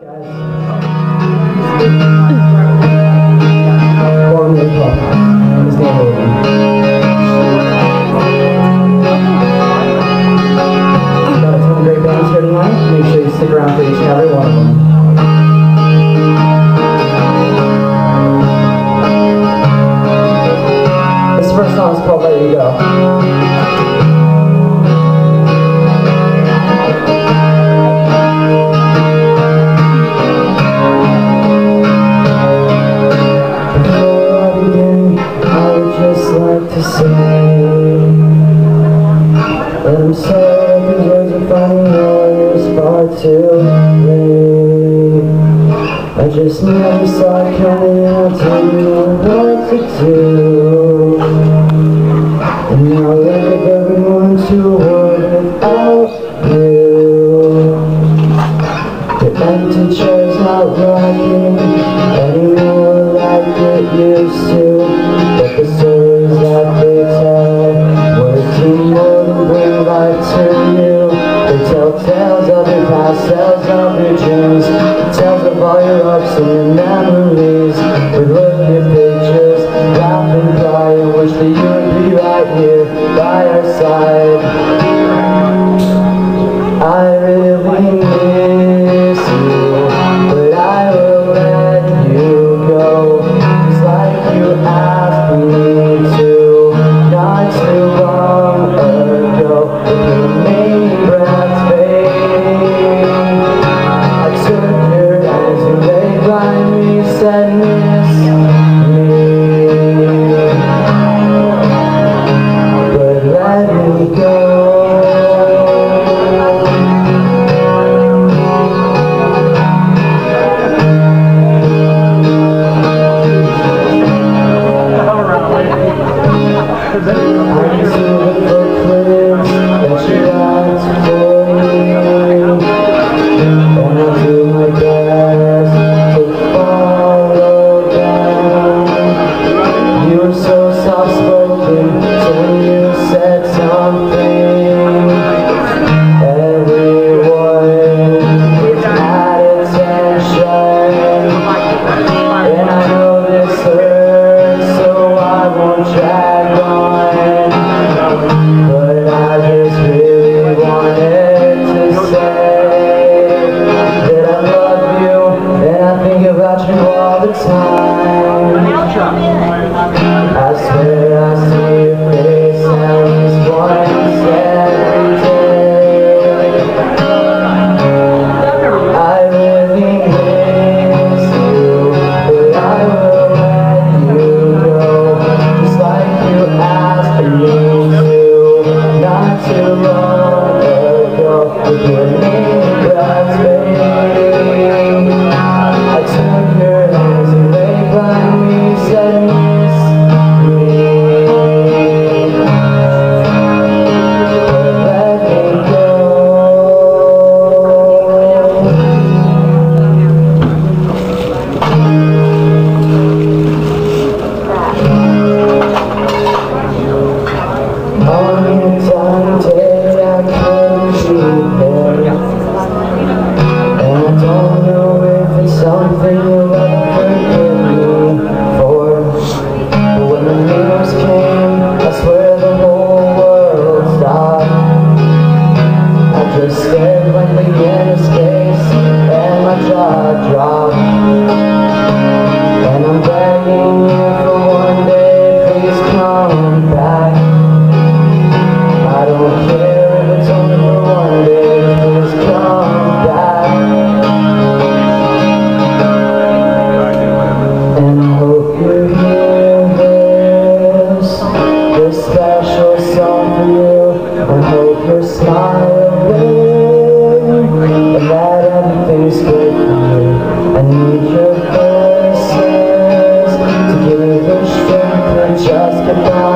Formerly Clubhouse. His name Logan. Got a ton of great bands here tonight. Make sure you stick around for each and every one of them. This first song is called Let You Go. To say that I'm sorry these words are finding yours far too late. I just never saw it coming and I'll tell you what to do. And now I wake up every morning to a world without you. The empty chair's not rocking anymore like it used to. But the stories that they tell would do more than bring life to you. They tell tales of your past, tales of your dreams, tales of all your ups and your memories. We look at pictures, laugh and cry, and wish that you would be right here by our side. I really miss you, but I will let you go, just like you asked me to, not too long ago. With many breaths fade, I took your hands and lay by me, said miss me, but let me go. I swear I see your face at least once every day. I really miss you, but I will let you go, just like you asked me to, not too long ago. With your name that's fading, I took your hands and lay by me, said miss me, but let me go. On a time day I couldn't sleep there, and I don't know if it's something you'll ever forgive me for. But when the news came, I swear the whole world stopped. I just stared blankly into space and my jaw dropped. And I'm begging you for one day, please come back. I don't care if it's only for one day, please come back. And I hope you hear this special song for you. I hope you're smiling and that everything's good for you. I need your voices to give me the strength to just get by.